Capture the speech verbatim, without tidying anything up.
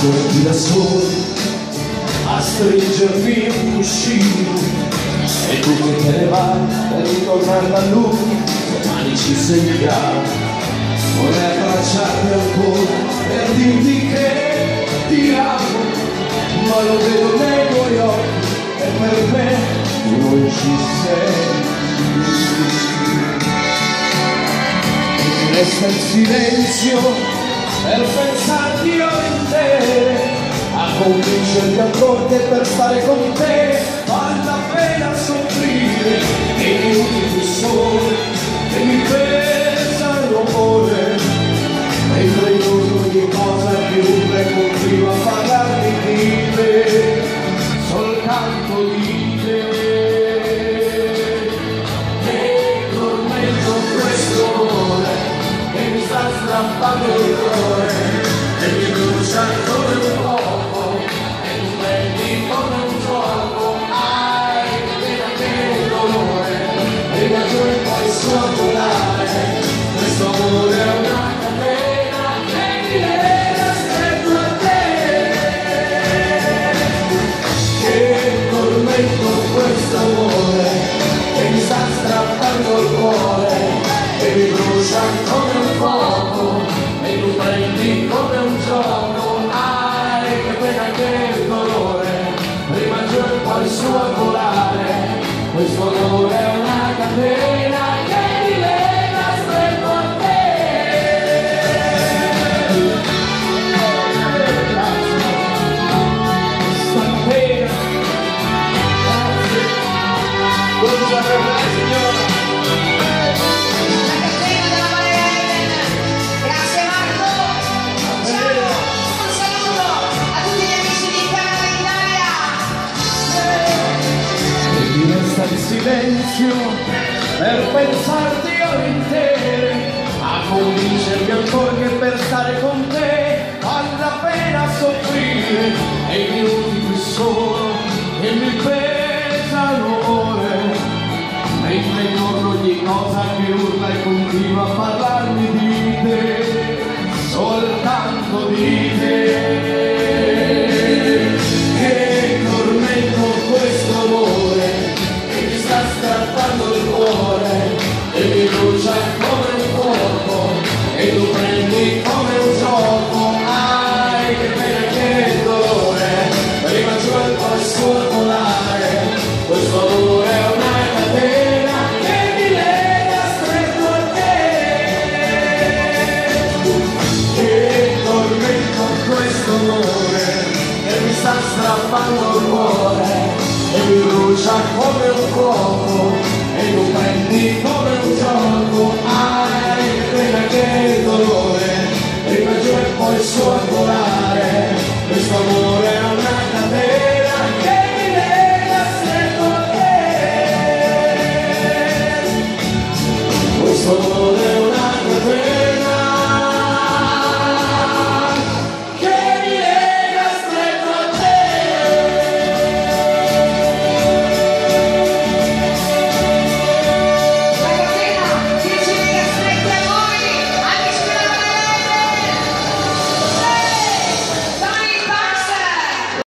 nasconderti da soli, a stringermi un cuscino, e tu che te ne vai per ritornare da lui, domani ci sentirà. Vorrei abbracciarti ancora per dirti che ti amo, ma lo vedo nei tuoi occhi e per me tu non ci sei. E mi resta il silenzio per pensarti ore intere, a convincerti ancora che per stare con te vale la pena soffrire, e i minuti più soli che mi pesano ore, mentre io ogni cosa più e continuo a parlarmi di te, soltanto di te. E tormento questo amore che mi sta strappando il cuore e mi brucia come un fuoco e tu prendi come un gioco. Ai, che pena, che dolore, e la gioia poi sua volare. Questo amore è una catena che mi lega stretto a te. Che tormento questo amore che mi sta strappando il cuore e mi brucia come un fuoco e tu prendi come un gioco. Ai, che pena, che dolore, prima giù e poi su a volare. Questo amore è una catena che mi lega stretto a te. Questa catena, cosa per me, signora? Il silenzio per pensarti ore intere, a convincermi ancora che per stare con te vale la pena soffrire, e i minuti qui solo che mi pesano ore, mentre intorno ogni cosa che urla e continua a parlarmi di te, soltanto di te. Che tormento questo amore strappando il cuore e mi brucia come un fuoco e tu prendi come un gioco. Ai, che pena, che dolore, prima giù e poi su a volare. Questo amore è una catena che mi lega stretto a te. Che tormento questo amore che mi sta strappando il cuore e mi brucia come un fuoco